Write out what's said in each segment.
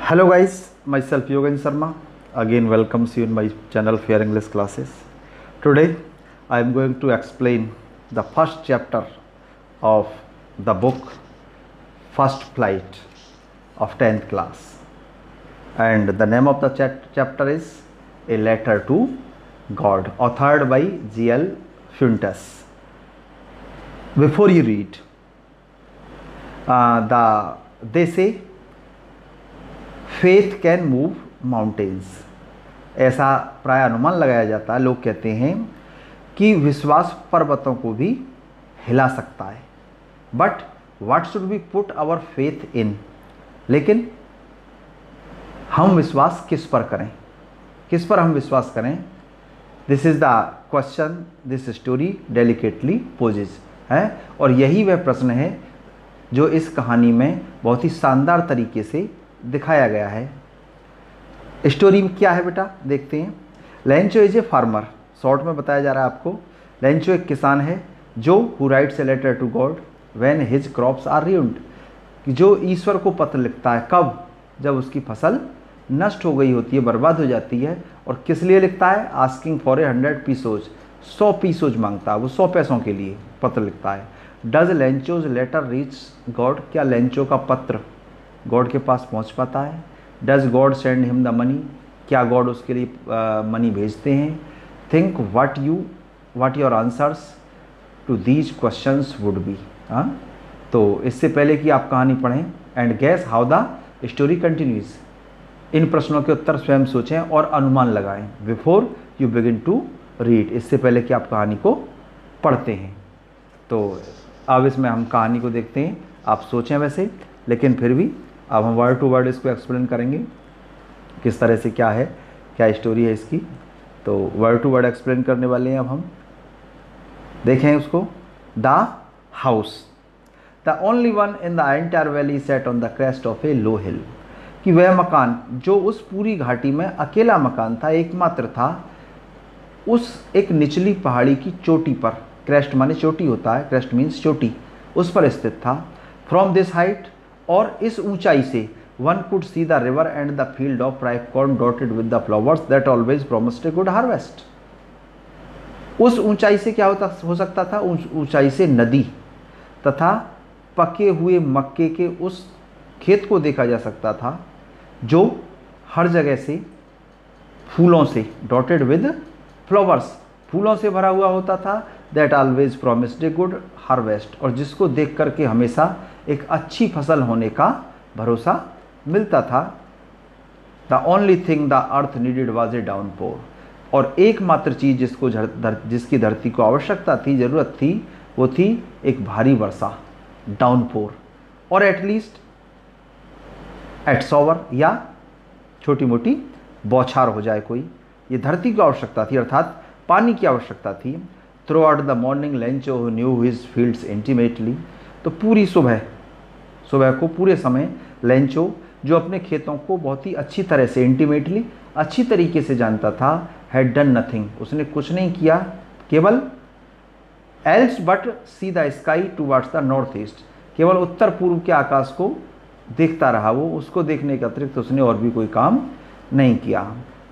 Hello guys, myself Yogen Sharma again welcomes you in my channel Fair English Classes. Today I am going to explain the first chapter of the book First Flight of 10th class, and the name of the chapter is A Letter to God, authored by G.L. Fuentes. Before you read, they say faith can move mountains, ऐसा प्राय अनुमान लगाया जाता है। लोग कहते हैं कि विश्वास पर्वतों को भी हिला सकता है। But what should be put our faith in, लेकिन हम विश्वास किस पर करें, किस पर हम विश्वास करें? This is the question this story delicately poses है, और यही वह प्रश्न है जो इस कहानी में बहुत ही शानदार तरीके से दिखाया गया है। स्टोरी में क्या है बेटा, देखते हैं। Lencho is a farmer, short में बताया जा रहा है आपको। लेंचो एक किसान है जो who writes a letter to God when his crops are ruined, कि जो ईश्वर को पत्र लिखता है कब, जब उसकी फसल नष्ट हो गई होती है, बर्बाद हो जाती है। और किस लिए लिखता है? आस्किंग फॉर 100 पीसोज, 100 पीसोज मांगता है, वो 100 पैसों के लिए पत्र लिखता है। Does Lencho's letter reach God, क्या लेंचो का पत्र गॉड के पास पहुंच पाता है? Does God send him the money, क्या गॉड उसके लिए मनी भेजते हैं? Think what your answers to these questions would be. तो इससे पहले कि आप कहानी पढ़ें, and guess how the story continues, इन प्रश्नों के उत्तर स्वयं सोचें और अनुमान लगाएं before you begin to read, इससे पहले कि आप कहानी को पढ़ते हैं। तो अब इसमें हम कहानी को देखते हैं, आप सोचें वैसे, लेकिन फिर भी अब हम वर्ड टू वर्ड इसको एक्सप्लेन करेंगे किस तरह से, क्या है, क्या स्टोरी है इसकी। तो वर्ड टू वर्ड एक्सप्लेन करने वाले हैं अब हम। देखें उसको। The house, the only one in the entire valley sat on the crest of a low hill, कि वह मकान जो उस पूरी घाटी में अकेला मकान था, एकमात्र था, उस एक निचली पहाड़ी की चोटी पर, क्रेस्ट माने चोटी होता है, क्रेस्ट मीन्स चोटी, उस पर स्थित था। फ्रॉम दिस हाइट, और इस ऊंचाई से, one could see the river and the field of ripe corn dotted with the flowers that always promised a good harvest. उस ऊंचाई से क्या हो सकता था? उस ऊंचाई से नदी तथा पके हुए मक्के के उस खेत को देखा जा सकता था जो हर जगह से फूलों से, डॉटेड विद फ्लावर्स, फूलों से भरा हुआ होता था। That always promised a good harvest, और जिसको देख करके हमेशा एक अच्छी फसल होने का भरोसा मिलता था। The only thing the earth needed was a downpour, और एकमात्र चीज़ जिसकी धरती को आवश्यकता थी, ज़रूरत थी, वो थी एक भारी वर्षा, डाउनपोर, और एटलीस्ट एट शॉवर, या छोटी मोटी बौछार हो जाए कोई, ये धरती की आवश्यकता थी, अर्थात पानी की आवश्यकता थी। Throughout the morning Lencho who knew his fields intimately, तो पूरी सुबह को, पूरे समय लेंचो जो अपने खेतों को बहुत ही अच्छी तरह से, इंटीमेटली अच्छी तरीके से जानता था, हैड डन नथिंग, उसने कुछ नहीं किया, केवल else but see the sky towards the north east, केवल उत्तर पूर्व के आकाश को देखता रहा वो, उसको देखने के अतिरिक्त उसने और भी कोई काम नहीं किया।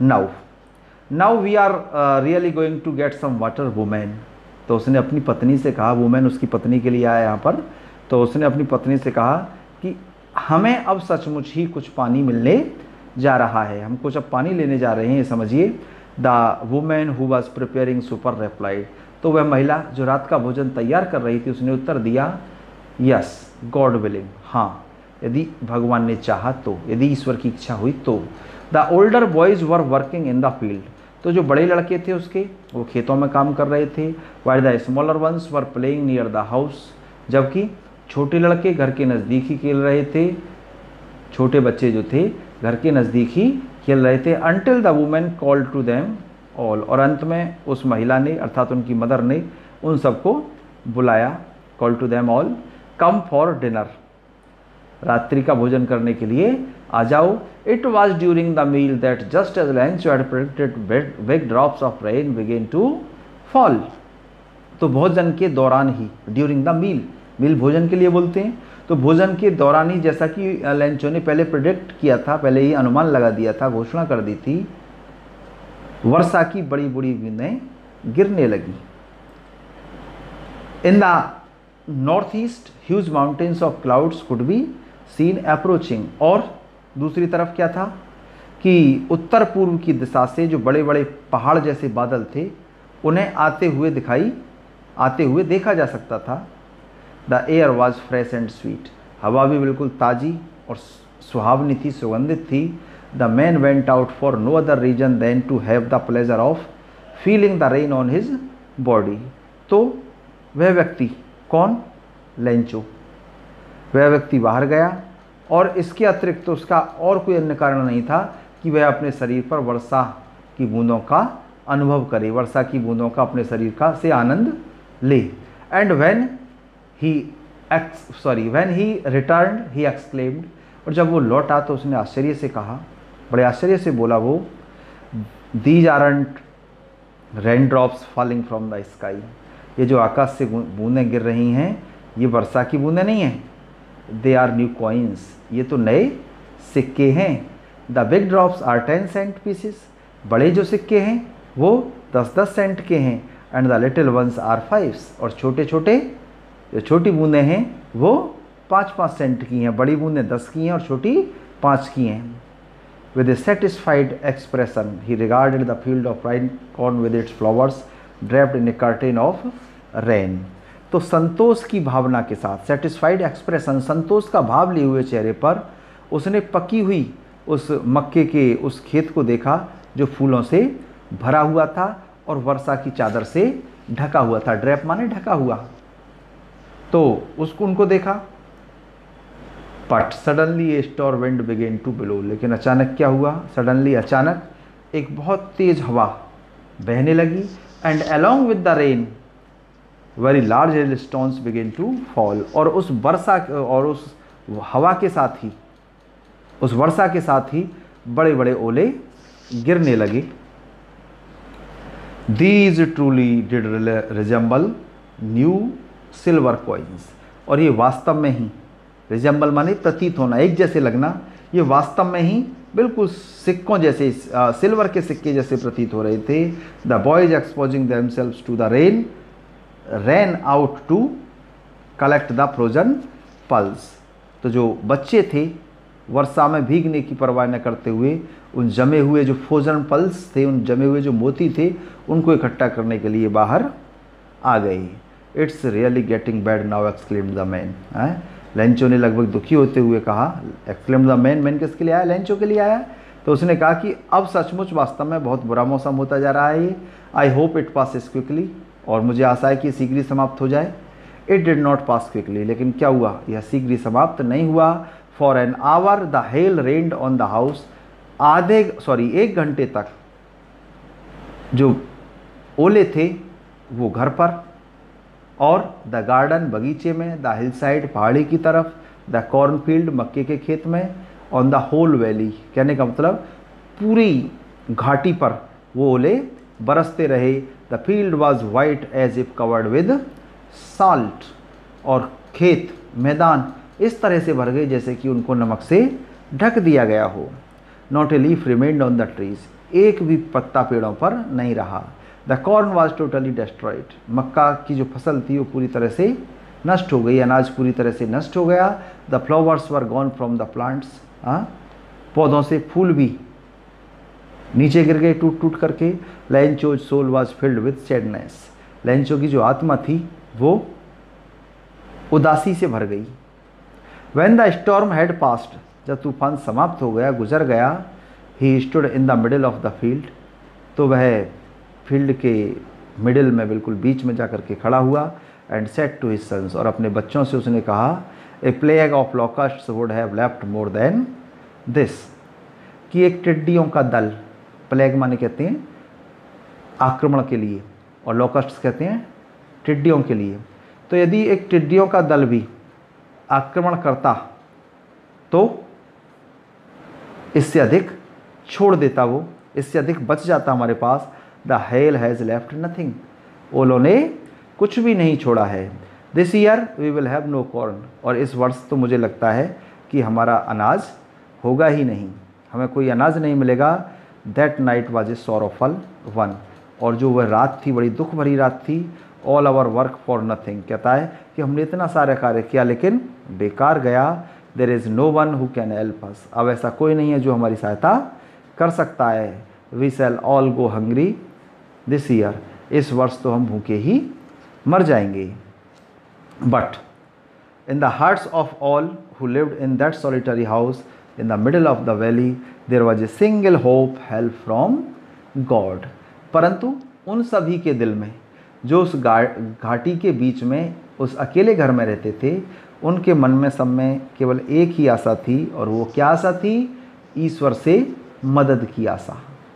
Now we are really going to get some water woman, तो उसने अपनी पत्नी से कहा, वुमेन उसकी पत्नी के लिए आया यहाँ पर, तो उसने अपनी पत्नी से कहा कि हमें अब सचमुच ही कुछ पानी मिलने जा रहा है, हम कुछ अब पानी लेने जा रहे हैं, समझिए। The woman who was preparing supper replied, तो वह महिला जो रात का भोजन तैयार कर रही थी, उसने उत्तर दिया, यस गॉड विलिंग, हाँ यदि भगवान ने चाहा तो, यदि ईश्वर की इच्छा हुई तो। The older boys were working in the field, तो जो बड़े लड़के थे उसके, वो खेतों में काम कर रहे थे। While the smaller ones were playing near the house, जबकि छोटे लड़के घर के नज़दीक ही खेल रहे थे, छोटे बच्चे जो थे घर के नज़दीक ही खेल रहे थे। Until the woman called to them all, और अंत में उस महिला ने, अर्थात उनकी मदर ने, उन सबको बुलाया, call to them all, come for dinner, रात्रि का भोजन करने के लिए आ जाओ। It was during the meal that just as Lencho had predicted big drops of rain began to fall, तो भोजन के दौरान ही, ड्यूरिंग द मील, मील भोजन के लिए बोलते हैं, तो भोजन के दौरान ही, जैसा कि लेंचो ने पहले प्रिडिक्ट किया था, पहले ही अनुमान लगा दिया था, घोषणा कर दी थी, वर्षा की बड़ी बड़ी बूंदें गिरने लगी। In the north east huge mountains of clouds could be seen approaching. और दूसरी तरफ क्या था कि उत्तर पूर्व की दिशा से जो बड़े बड़े पहाड़ जैसे बादल थे उन्हें आते हुए देखा जा सकता था। The air was fresh and sweet. हवा भी बिल्कुल ताज़ी और सुहावनी थी, सुगंधित थी। The man went out for no other reason than to have the pleasure of feeling the rain on his body. तो वह व्यक्ति कौन? लेंचो। वह व्यक्ति बाहर गया और इसके अतिरिक्त तो उसका और कोई अन्य कारण नहीं था कि वह अपने शरीर पर वर्षा की बूंदों का अनुभव करे, वर्षा की बूंदों का अपने शरीर का से आनंद ले। And when he returned he exclaimed. और जब वो लौटा तो उसने आश्चर्य से कहा, बड़े आश्चर्य से बोला वो, these aren't rain drops falling from the sky. ये जो आकाश से बूंदें गिर रही हैं ये वर्षा की बूंदें नहीं हैं, दे आर न्यू कॉइन्स, ये तो नए सिक्के हैं। The big drops are 10 cent pieces. बड़े जो सिक्के हैं वो 10-10 सेंट के हैं। And the little ones are 5। और छोटे छोटे जो छोटी बूंदें हैं वो 5-5 सेंट की हैं। बड़ी बूंदें 10 की हैं और छोटी 5 की हैं। With a satisfied expression he regarded the field of ripe corn with its flowers draped in a curtain of rain. तो संतोष की भावना के साथ, सेटिस्फाइड एक्सप्रेशन, संतोष का भाव लिए हुए चेहरे पर उसने पकी हुई उस मक्के के उस खेत को देखा जो फूलों से भरा हुआ था और वर्षा की चादर से ढका हुआ था। ड्रेप माने ढका हुआ। तो उनको देखा। But suddenly a storm wind began to blow. लेकिन अचानक क्या हुआ? सडनली, अचानक एक बहुत तेज हवा बहने लगी। And along with the rain very large hailstones began to fall. और उस वर्षा और उस हवा के साथ ही, उस वर्षा के साथ ही बड़े बड़े ओले गिरने लगे। These truly did resemble new silver coins। और ये वास्तव में ही, रिजेंबल माने प्रतीत होना, एक जैसे लगना, ये वास्तव में ही बिल्कुल सिक्कों जैसे, सिल्वर के सिक्के जैसे प्रतीत हो रहे थे। The boys exposing themselves to the rain ran out to collect the frozen pearls. तो जो बच्चे थे वर्षा में भीगने की परवाह न करते हुए उन जमे हुए जो फ्रोजन पल्स थे, उन जमे हुए जो मोती थे, उनको इकट्ठा करने के लिए बाहर आ गए। It's really getting bad now exclaimed the man. Lencho ने लगभग दुखी होते हुए कहा। एक्सक्लेम्ड द मैन, मैन किसके लिए आया? लेंचो के लिए आया। तो उसने कहा कि अब सचमुच वास्तव में बहुत बुरा मौसम होता जा रहा है। I hope it passes quickly. और मुझे आशा है कि शीघ्र ही समाप्त हो जाए। It did not pass quickly. लेकिन क्या हुआ? यह शीघ्र ही समाप्त नहीं हुआ। For an hour the hail rained on the house. 1 घंटे तक जो ओले थे वो घर पर, और द गार्डन बगीचे में, द हिल साइड पहाड़ी की तरफ, द कॉर्नफील्ड मक्के के खेत में, ऑन द होल वैली, कहने का मतलब पूरी घाटी पर वो ओले बरसते रहे। The field was white as if covered with salt. और खेत, मैदान इस तरह से भर गए जैसे कि उनको नमक से ढक दिया गया हो। Not a leaf remained on the trees. एक भी पत्ता पेड़ों पर नहीं रहा। The corn was totally destroyed. मक्का की जो फसल थी वो पूरी तरह से नष्ट हो गई, अनाज पूरी तरह से नष्ट हो गया। The flowers were gone from the plants. पौधों से फूल भी नीचे गिर गए टूट टूट करके। Lencho's soul was filled with sadness. Lencho की जो आत्मा थी वो उदासी से भर गई। When the storm had passed, जब तूफान समाप्त हो गया, गुजर गया, he stood in the middle of the field, तो वह फील्ड के मिडिल में, बिल्कुल बीच में जाकर के खड़ा हुआ। and said to his sons, और अपने बच्चों से उसने कहा, a plague of locusts would have left more than this, कि एक टिड्डियों का दल, प्लेग माने कहते हैं आक्रमण के लिए और लोकस्ट्स कहते हैं टिड्डियों के लिए। तो यदि एक टिड्डियों का दल भी आक्रमण करता तो इससे अधिक छोड़ देता, वो इससे अधिक बच जाता हमारे पास। The hail has left nothing. ओलों ने कुछ भी नहीं छोड़ा है। This year we will have no corn, और इस वर्ष तो मुझे लगता है कि हमारा अनाज होगा ही नहीं, हमें कोई अनाज नहीं मिलेगा। That night was a sorrowful one, और जो वह रात थी बड़ी दुख भरी रात थी। All our work for nothing, कहता है कि हमने इतना सारा कार्य किया लेकिन बेकार गया। There is no one who can help us, अब ऐसा कोई नहीं है जो हमारी सहायता कर सकता है। We shall all go hungry this year, इस वर्ष तो हम भूखे ही मर जाएंगे। But in the hearts of all who lived in that solitary house in the middle of the valley there was a single hope, help from God। परंतु उन सभी के दिल में जो उस घाटी के बीच में उस अकेले घर में रहते थे, उनके मन में सब में केवल एक ही आशा थी, और वो क्या आशा थी? ईश्वर से मदद की आशा।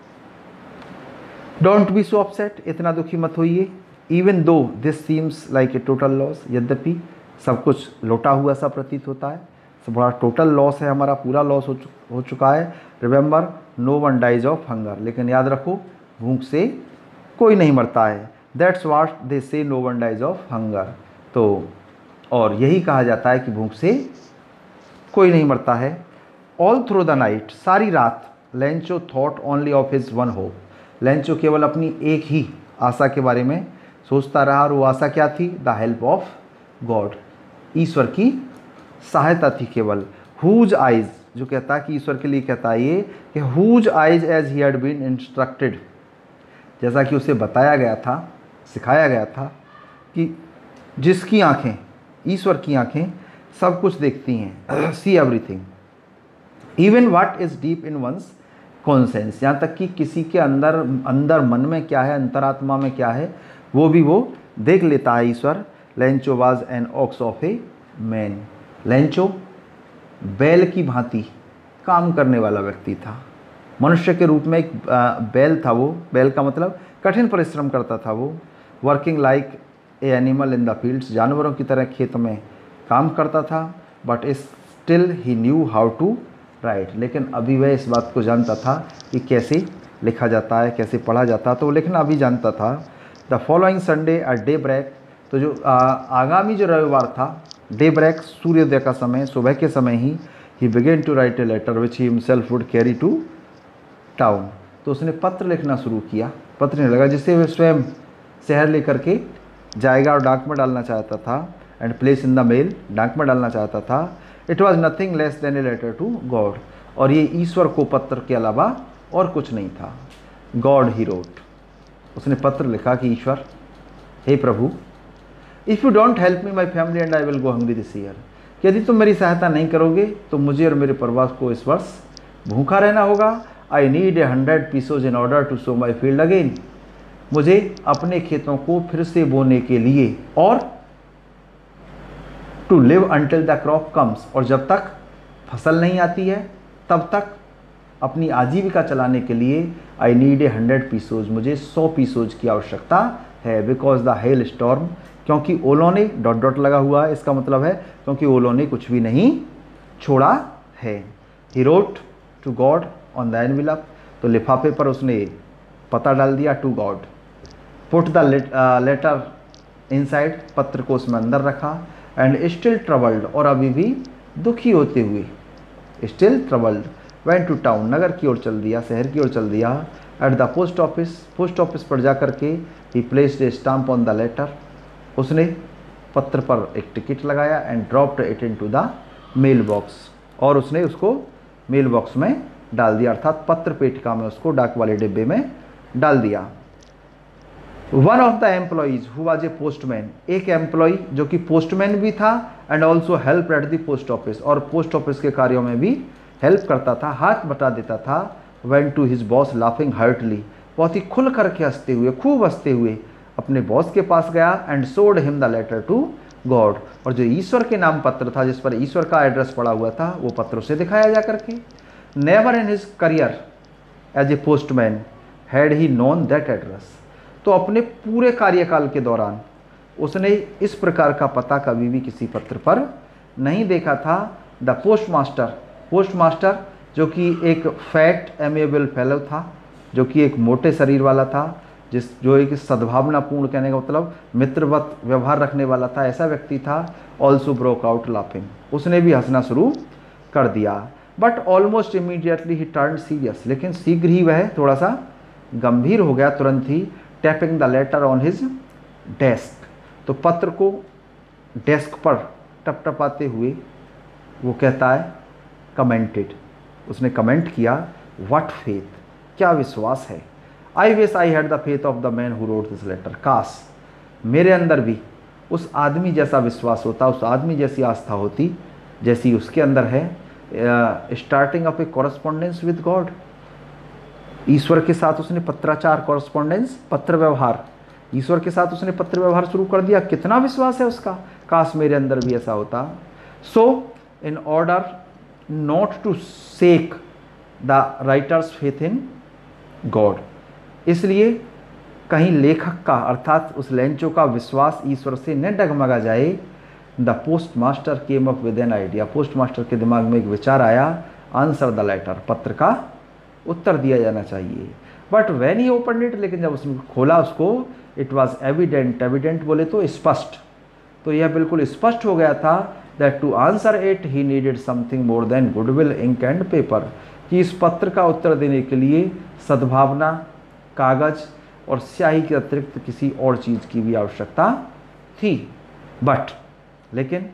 डोंट बी सो अपसेट, इतना दुखी मत होइए। Even though this seems like a total loss, यद्यपि सब कुछ लौटा हुआ सा प्रतीत होता है, सब बड़ा टोटल लॉस है, हमारा पूरा लॉस हो चुका है। Remember no one dies of hunger, लेकिन याद रखो भूख से कोई नहीं मरता है। That's what they say no one dies of hunger, तो और यही कहा जाता है कि भूख से कोई नहीं मरता है। ऑल थ्रू द नाइट, सारी रात Lencho thought only of his one hope, Lencho केवल अपनी एक ही आशा के बारे में सोचता रहा, और वो आशा क्या थी? द हेल्प ऑफ गॉड, ईश्वर की सहायता थी केवल। हुज आइज, जो कहता है कि ईश्वर के लिए कहता है ये कि whose eyes as he had been instructed, जैसा कि उसे बताया गया था, सिखाया गया था कि जिसकी आंखें, ईश्वर की आंखें सब कुछ देखती हैं, see everything, even what is deep in one's conscience, यहाँ तक कि किसी के अंदर मन में क्या है, अंतरात्मा में क्या है, वो भी वो देख लेता है ईश्वर। Lencho was an ox of a man, Lencho बैल की भांति काम करने वाला व्यक्ति था, मनुष्य के रूप में एक बैल था वो। बैल का मतलब कठिन परिश्रम करता था वो। Working like a animal in the fields, जानवरों की तरह खेत में काम करता था। But still he knew how to write, लेकिन अभी वह इस बात को जानता था कि कैसे लिखा जाता है, कैसे पढ़ा जाता है, तो वो लिखना अभी जानता था। The following Sunday at daybreak, तो जो आगामी जो रविवार था, डे ब्रेक सूर्योदय का समय, सुबह के समय ही began to write a letter which he himself would carry to town, तो उसने पत्र लिखना शुरू किया। पत्र नहीं लगा जिसे वह स्वयं शहर लेकर के जाएगा और डाक में डालना चाहता था। And place in the mail, डाक में डालना चाहता था। It was nothing less than a letter to God, और ये ईश्वर को पत्र के अलावा और कुछ नहीं था। गॉड ही रोट, उसने पत्र लिखा कि ईश्वर, हे प्रभु, if you don't help me my family and I will go hungry this year, यदि तुम मेरी सहायता नहीं करोगे तो मुझे और मेरे परिवार को इस वर्ष भूखा रहना होगा। I need 100 pesos in order to sow my field again, मुझे अपने खेतों को फिर से बोने के लिए, और to live until the crop comes, और जब तक फसल नहीं आती है तब तक अपनी आजीविका चलाने के लिए आई नीड 100 पीसोज, मुझे 100 पीसोज की आवश्यकता है। बिकॉज द हेल स्टॉर्म, क्योंकि ओलों ने डॉट डॉट लगा हुआ है, इसका मतलब है क्योंकि ओलों ने कुछ भी नहीं छोड़ा है। He wrote to God on the envelope, तो लिफाफे पर उसने पता डाल दिया to God. Put the letter inside, पत्र को उसमें अंदर रखा। एंड स्टिल ट्रबल्ड, और अभी भी दुखी होते हुए, still troubled, went to town, नगर की ओर चल दिया, शहर की ओर चल दिया। At the post office, post office पर जा करके he placed a stamp on the letter, उसने पत्र पर एक टिकट लगाया। And dropped it into the mailbox, और उसने उसको मेल बॉक्स में डाल दिया, अर्थात पत्र पेटिका में उसको डाक वाले डिब्बे में डाल दिया। One of the employees who was a postman, एक एम्प्लॉय जो कि पोस्टमैन भी था and also help at the post office, और पोस्ट ऑफिस के कार्यों में भी हेल्प करता था, हाथ बटा देता था। Went to his boss laughing heartily, बहुत ही खुल करके हंसते हुए, खूब हंसते हुए अपने बॉस के पास गया। And showed him the letter to God, और जो ईश्वर के नाम पत्र था, जिस पर ईश्वर का एड्रेस पड़ा हुआ था, वो पत्र उसे दिखाया जा करके। Never in his career as a postman had he known that address, तो अपने पूरे कार्यकाल के दौरान उसने इस प्रकार का पता कभी भी किसी पत्र पर नहीं देखा था। द पोस्टमास्टर, पोस्टमास्टर जो कि एक फैट एमेबल फेलो था, जो कि एक मोटे शरीर वाला था, जो एक सद्भावनापूर्ण, कहने का मतलब मित्रवत व्यवहार रखने वाला था, ऐसा व्यक्ति था, ऑल्सो ब्रोक आउट लाफिंग, उसने भी हंसना शुरू कर दिया। But almost immediately he turn serious, लेकिन शीघ्र ही वह थोड़ा सा गंभीर हो गया तुरंत ही। Tapping the letter on his desk, तो पत्र को डेस्क पर टपटपाते हुए वो कहता है कमेंटेड, उसने कमेंट किया, व्हाट फेथ, क्या विश्वास है। I wish I had the faith of the man who wrote this letter, काश मेरे अंदर भी उस आदमी जैसा विश्वास होता, उस आदमी जैसी आस्था होती जैसी उसके अंदर है। Starting up a correspondence with God, ईश्वर के साथ उसने पत्राचार, कॉरस्पॉन्डेंस पत्र व्यवहार, ईश्वर के साथ उसने पत्र व्यवहार शुरू कर दिया। कितना विश्वास है उसका, काश मेरे अंदर भी ऐसा होता। So in order not to shake the writer's faith in God, इसलिए कहीं लेखक का अर्थात उस लेंचो का विश्वास ईश्वर से न डगमगा जाए, the postmaster came up with an idea, postmaster के दिमाग में एक विचार आया, आंसर द लेटर, पत्र का उत्तर दिया जाना चाहिए। But when he open it, लेकिन जब उसने खोला उसको, इट वॉज एविडेंट, एविडेंट बोले तो स्पष्ट, तो यह बिल्कुल स्पष्ट हो गया था that to answer it he needed something more than goodwill, ink and paper, कि इस पत्र का उत्तर देने के लिए सद्भावना, कागज और स्याही के अतिरिक्त किसी और चीज़ की भी आवश्यकता थी। बट लेकिन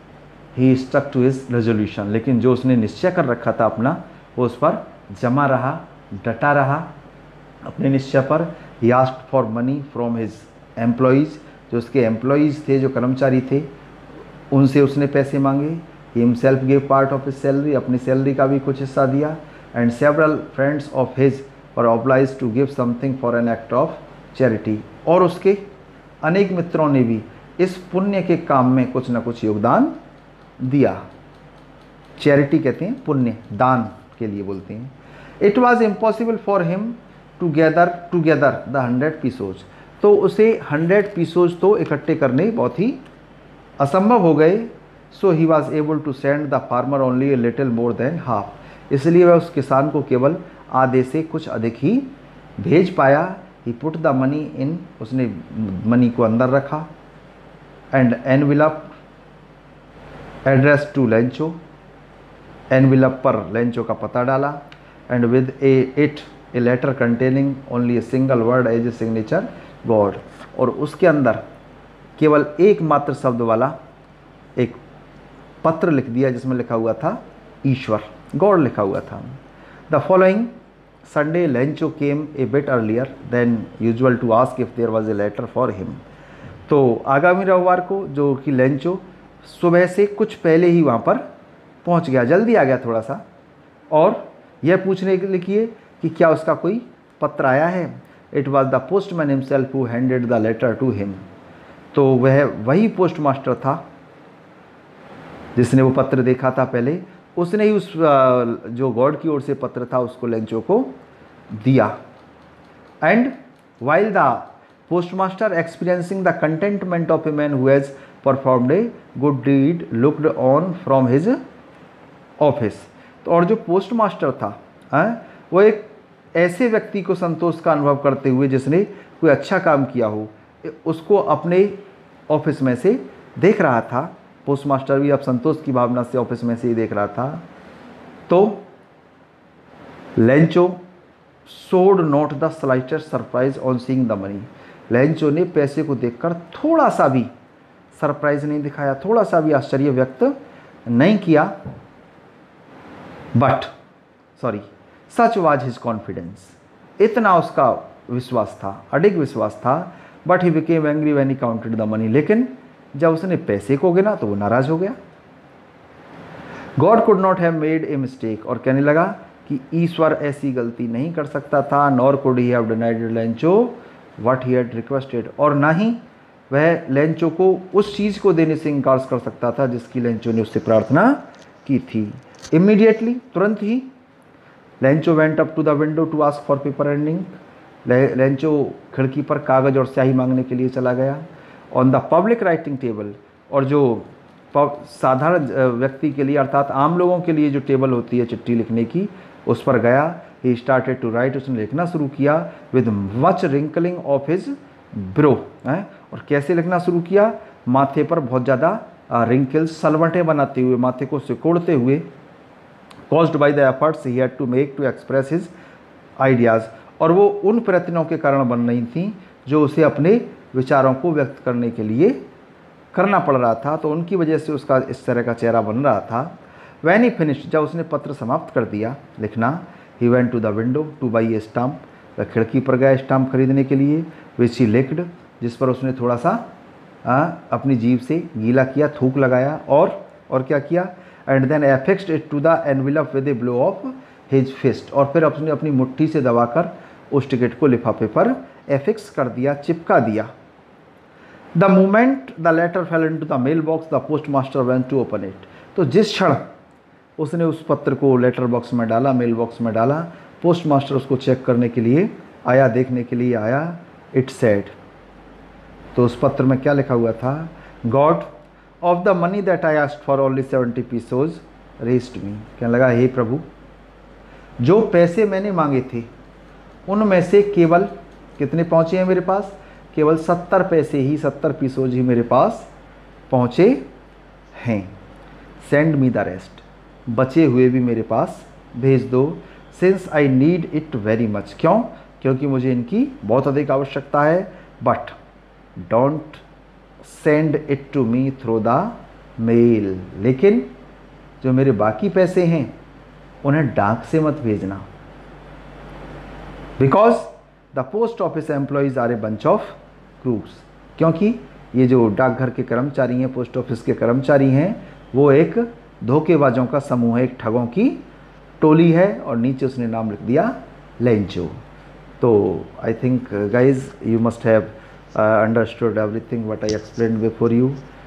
he stuck to his resolution, लेकिन जो उसने निश्चय कर रखा था अपना, वो उस पर जमा रहा, डटा रहा अपने निश्चय पर। He asked for money from his employees, जो उसके एम्प्लॉइज़ थे, जो कर्मचारी थे, उनसे उसने पैसे मांगे। He himself give part of his salary, अपनी सैलरी का भी कुछ हिस्सा दिया। And several friends of his were oblige to give something for an act of charity, और उसके अनेक मित्रों ने भी इस पुण्य के काम में कुछ न कुछ योगदान दिया। चैरिटी कहते हैं पुण्य, दान के लिए बोलते हैं। It was impossible for him to gather the 100 pesos, तो उसे 100 पीसोज तो इकट्ठे करने बहुत ही असंभव हो गए। So he was able to send the farmer only a little more than half, इसलिए वह उस किसान को केवल आधे से कुछ अधिक ही भेज पाया। He put the money in, उसने मनी को अंदर रखा। And envelope address to Lencho, envelope पर लेंचो का पता डाला। And with a letter containing only a single word as a signature God, और उसके अंदर केवल एकमात्र शब्द वाला एक पत्र लिख दिया जिसमें लिखा हुआ था ईश्वर, गॉड लिखा हुआ था। The following Sunday Lencho came a bit earlier than usual to ask if there was a letter for him, तो आगामी रविवार को जो कि लेंचो सुबह से कुछ पहले ही वहाँ पर पहुँच गया, जल्दी आ गया थोड़ा सा, और यह पूछने के लिए कि क्या उसका कोई पत्र आया है। It was the postman himself who handed the letter to him, तो वह वही पोस्ट मास्टर था जिसने वो पत्र देखा था पहले, उसने ही उस जो गॉड की ओर से पत्र था उसको लेंचो को दिया। And while the postmaster experiencing the contentment of a man who has performed a good deed looked on from his office, तो और जो पोस्ट मास्टर था वो एक ऐसे व्यक्ति को संतोष का अनुभव करते हुए जिसने कोई अच्छा काम किया हो, उसको अपने ऑफिस में से देख रहा था। पोस्ट मास्टर भी अब संतोष की भावना से ऑफिस में से ही देख रहा था। तो Lencho showed not the slightest surprise on seeing the money, Lencho ने पैसे को देखकर थोड़ा सा भी सरप्राइज नहीं दिखाया, थोड़ा सा भी आश्चर्य व्यक्त नहीं किया। But such was his confidence, इतना उसका विश्वास था, अडिग विश्वास था। But he became angry when he counted the money, लेकिन जब उसने पैसे को गिना तो वो नाराज हो गया। God could not have made a mistake, और कहने लगा कि ईश्वर ऐसी गलती नहीं कर सकता था। Nor could he have denied Lencho what he had requested, और ना ही वह लेंचो को उस चीज़ को देने से इनकार कर सकता था जिसकी लेंचो ने उससे प्रार्थना की थी। इमीडिएटली, तुरंत ही, Lencho went up to the window to ask for paper and ink, Lencho खिड़की पर कागज और स्याही मांगने के लिए चला गया। On the public writing table, और जो साधारण व्यक्ति के लिए अर्थात आम लोगों के लिए जो टेबल होती है चिट्ठी लिखने की, उस पर गया। ही स्टार्टेड टू राइट, उसने लिखना शुरू किया with much wrinkling of his brow, और कैसे लिखना शुरू किया, माथे पर बहुत ज़्यादा रिंकल्स, सलवटें बनाते हुए, माथे को सिकोड़ते हुए, caused by the efforts he had to make to express his ideas, और वो उन प्रयत्नों के कारण बन रही थी जो उसे अपने विचारों को व्यक्त करने के लिए करना पड़ रहा था, तो उनकी वजह से उसका इस तरह का चेहरा बन रहा था। वैन ही फिनिश्ड, जब उसने पत्र समाप्त कर दिया लिखना, he went to the window to buy a stamp, वह खिड़की पर गया स्टाम्प खरीदने के लिए, विच ही लिक्ड, जिस पर उसने थोड़ा सा अपनी जीभ से गीला किया, थूक लगाया, और क्या किया, and then affixed it to the envelope with a blow of his fist, और फिर उसने अपनी मुट्ठी से दबाकर उस टिकट को लिफाफे पर एफिक्स कर दिया, चिपका दिया। The moment the letter fell into the mailbox the postmaster went to open it, तो जिस क्षण उसने उस पत्र को लेटर बॉक्स में डाला, मेल बॉक्स में डाला, पोस्ट मास्टर उसको चेक करने के लिए आया, देखने के लिए आया। इट सेड, तो उस पत्र में क्या लिखा हुआ था, God of the money that I asked for only 70 pesos reached me, कहने लगा हे प्रभु, जो पैसे मैंने मांगे थे उनमें से केवल कितने पहुँचे हैं मेरे पास, केवल 70 पैसे ही, 70 पीसोज ही मेरे पास पहुँचे हैं। सेंड मी द रेस्ट, बचे हुए भी मेरे पास भेज दो। Since I need it very much, क्यों, क्योंकि मुझे इनकी बहुत अधिक आवश्यकता है। But don't send it to me through the mail, लेकिन जो मेरे बाकी पैसे हैं उन्हें डाक से मत भेजना। Because the post office employees are a bunch of crooks, क्योंकि ये जो डाकघर के कर्मचारी हैं, पोस्ट ऑफिस के कर्मचारी हैं, वो एक धोखेबाजों का समूह है, एक ठगों की टोली है, और नीचे उसने नाम लिख दिया लेंचो। तो I think guys you must have understood everything what I explained before you.